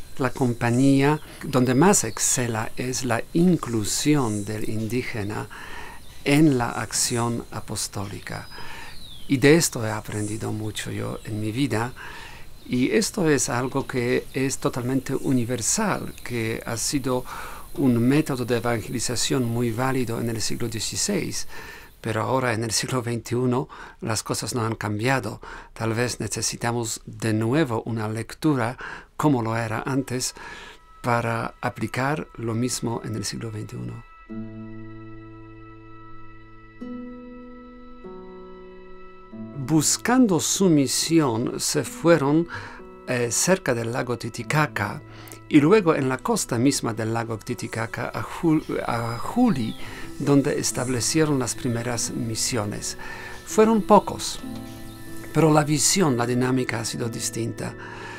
La compañía donde más excela es la inclusión del indígena en la acción apostólica. Y de esto he aprendido mucho yo en mi vida. Y esto es algo que es totalmente universal, que ha sido un método de evangelización muy válido en el siglo XVI. Pero ahora en el siglo XXI las cosas no han cambiado. Tal vez necesitamos de nuevo una lectura como lo era antes para aplicar lo mismo en el siglo XXI. Buscando su misión se fueron cerca del lago Titicaca y luego en la costa misma del lago Titicaca a Juli, donde establecieron las primeras misiones. Fueron pocos, pero la visión, la dinámica ha sido distinta.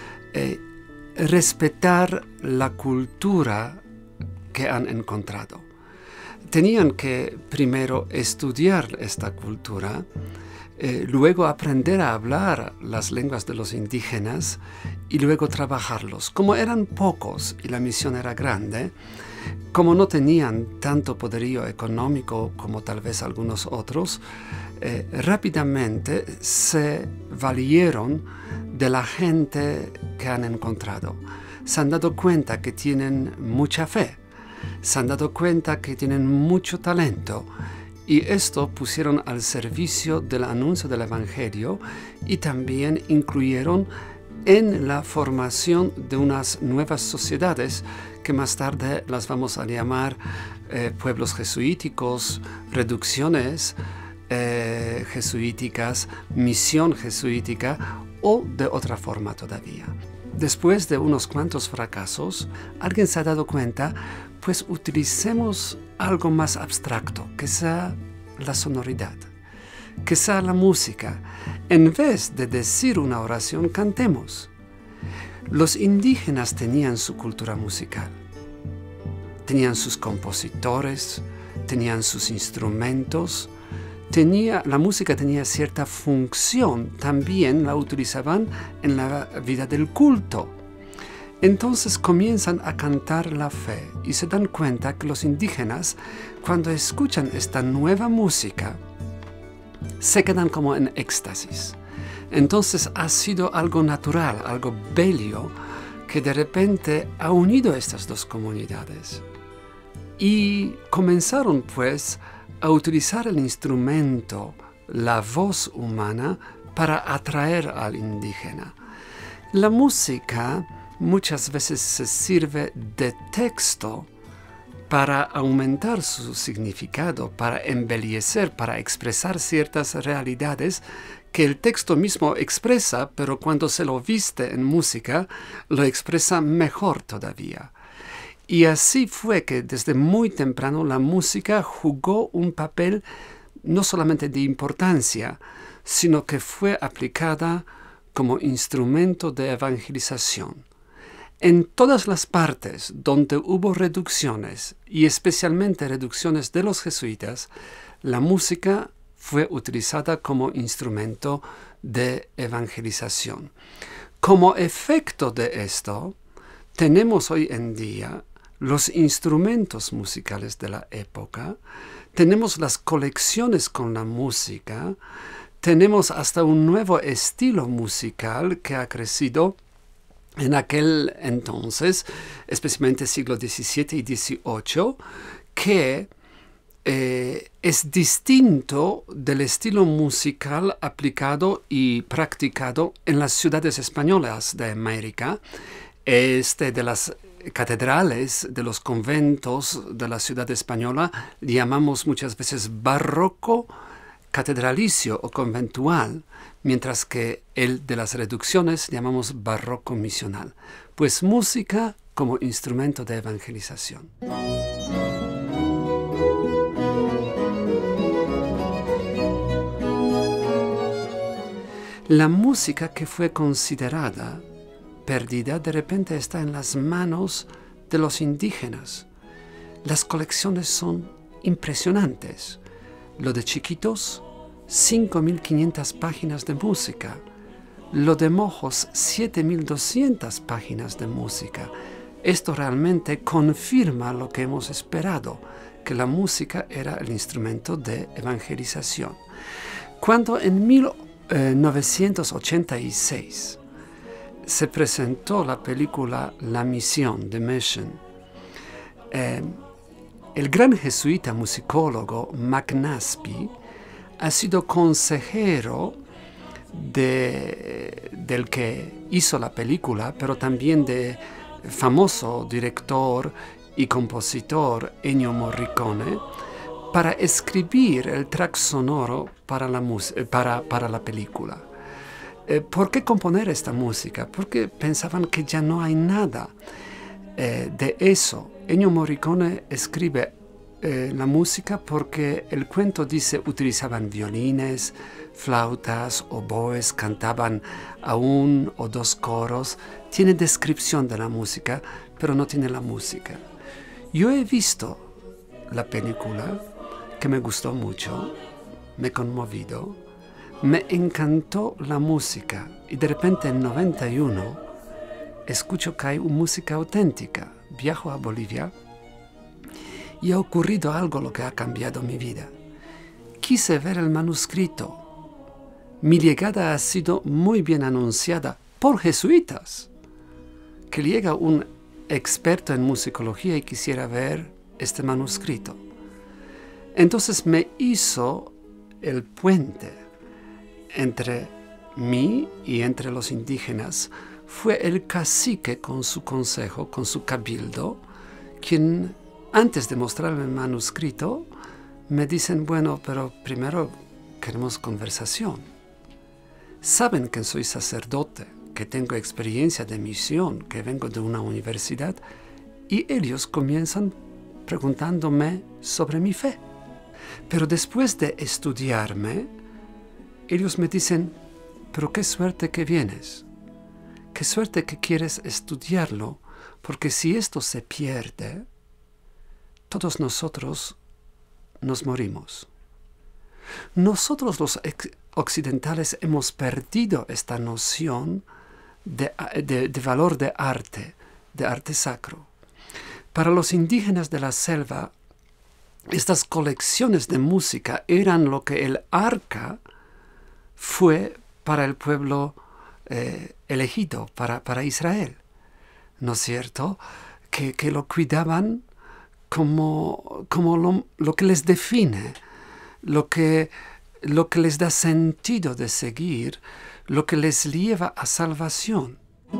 Respetar la cultura que han encontrado. Tenían que primero estudiar esta cultura, luego aprender a hablar las lenguas de los indígenas y luego trabajarlos. Como eran pocos y la misión era grande, como no tenían tanto poderío económico como tal vez algunos otros, rápidamente se valieron de la gente que han encontrado. Se han dado cuenta que tienen mucha fe, se han dado cuenta que tienen mucho talento, y esto pusieron al servicio del anuncio del Evangelio y también incluyeron en la formación de unas nuevas sociedades que más tarde las vamos a llamar pueblos jesuíticos, reducciones jesuíticas, misión jesuítica o de otra forma todavía. Después de unos cuantos fracasos, alguien se ha dado cuenta, pues utilicemos algo más abstracto, que sea la sonoridad, que sea la música. En vez de decir una oración, cantemos. Los indígenas tenían su cultura musical, tenían sus compositores, tenían sus instrumentos, la música tenía cierta función, también la utilizaban en la vida del culto. Entonces comienzan a cantar la fe y se dan cuenta que los indígenas, cuando escuchan esta nueva música, se quedan como en éxtasis. Entonces ha sido algo natural, algo bello, que de repente ha unido estas dos comunidades. Y comenzaron pues a utilizar el instrumento, la voz humana, para atraer al indígena. La música muchas veces se sirve de texto para aumentar su significado, para embellecer, para expresar ciertas realidades que el texto mismo expresa, pero cuando se lo viste en música, lo expresa mejor todavía. Y así fue que desde muy temprano la música jugó un papel no solamente de importancia, sino que fue aplicada como instrumento de evangelización. En todas las partes donde hubo reducciones, y especialmente reducciones de los jesuitas, la música fue utilizada como instrumento de evangelización. Como efecto de esto, tenemos hoy en día los instrumentos musicales de la época, tenemos las colecciones con la música, tenemos hasta un nuevo estilo musical que ha crecido en aquel entonces, especialmente siglo XVII y XVIII, que es distinto del estilo musical aplicado y practicado en las ciudades españolas de América, de las catedrales, de los conventos de la ciudad española, llamamos muchas veces barroco catedralicio o conventual, mientras que el de las reducciones llamamos barroco misional. Pues música como instrumento de evangelización. La música que fue considerada perdida de repente está en las manos de los indígenas. Las colecciones son impresionantes. Lo de chiquitos, 5.500 páginas de música. lo de Mojos 7.200 páginas de música. Esto realmente confirma lo que hemos esperado, que la música era el instrumento de evangelización. Cuando en 1986 se presentó la película La Misión, The Mission, el gran jesuita musicólogo McNasby ha sido consejero del que hizo la película, pero también de famoso director y compositor Ennio Morricone, para escribir el track sonoro para la película. ¿Por qué componer esta música? Porque pensaban que ya no hay nada de eso. Ennio Morricone escribe la música porque el cuento dice utilizaban violines, flautas, oboes, cantaban a un o dos coros. Tiene descripción de la música, pero no tiene la música. Yo he visto la película, que me gustó mucho, me conmovido, me encantó la música y de repente en 91 escucho que hay música auténtica. Viajo a Bolivia y ha ocurrido algo lo que ha cambiado mi vida. Quise ver el manuscrito. Mi llegada ha sido muy bien anunciada por jesuitas. Que llega un experto en musicología y quisiera ver este manuscrito. Entonces me hizo el puente entre mí y entre los indígenas. Fue el cacique con su consejo, con su cabildo, quien antes de mostrarme el manuscrito me dicen, bueno, pero primero queremos conversación. Saben que soy sacerdote, que tengo experiencia de misión, que vengo de una universidad, y ellos comienzan preguntándome sobre mi fe. Pero después de estudiarme, ellos me dicen, pero qué suerte que vienes, qué suerte que quieres estudiarlo, porque si esto se pierde, todos nosotros nos morimos. Nosotros los occidentales hemos perdido esta noción de valor de arte sacro. Para los indígenas de la selva, estas colecciones de música eran lo que el arca fue para el pueblo elegido, para Israel. ¿No es cierto? Que lo cuidaban como lo que les define, lo que les da sentido de seguir, lo que les lleva a salvación.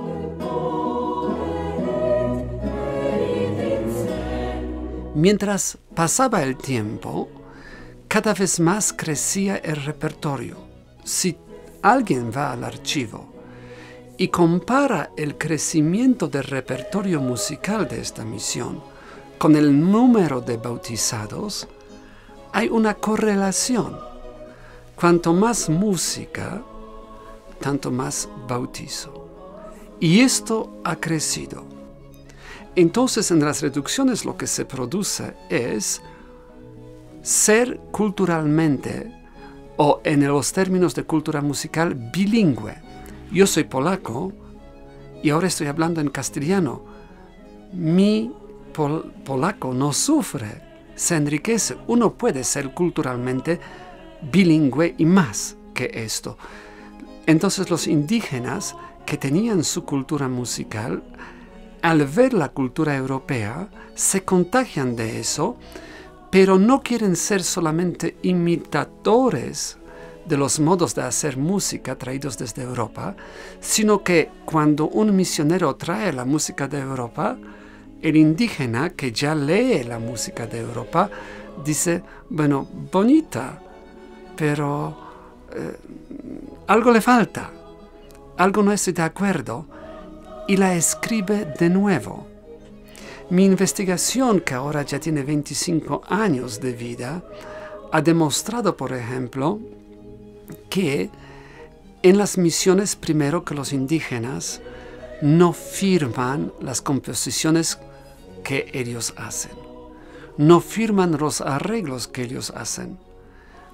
Mientras pasaba el tiempo, cada vez más crecía el repertorio. Si alguien va al archivo y compara el crecimiento del repertorio musical de esta misión con el número de bautizados, hay una correlación. Cuanto más música, tanto más bautizo. Y esto ha crecido. Entonces, en las reducciones lo que se produce es ser culturalmente, o en los términos de cultura musical, bilingüe. Yo soy polaco y ahora estoy hablando en castellano. Mi polaco no sufre, se enriquece. Uno puede ser culturalmente bilingüe y más que esto. Entonces los indígenas que tenían su cultura musical, al ver la cultura europea, se contagian de eso, pero no quieren ser solamente imitadores de los modos de hacer música traídos desde Europa, sino que cuando un misionero trae la música de Europa, el indígena que ya lee la música de Europa dice, bueno, bonita, pero algo le falta, algo no estoy de acuerdo, y la escribe de nuevo. Mi investigación, que ahora ya tiene 25 años de vida, ha demostrado, por ejemplo, que en las misiones, primero, que los indígenas no firman las composiciones que ellos hacen, no firman los arreglos que ellos hacen.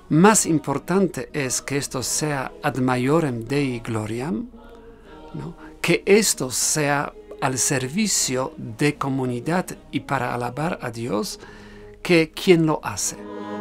Más importante es que esto sea ad maiorem Dei gloriam, ¿no? Que esto sea al servicio de comunidad y para alabar a Dios, que quien lo hace.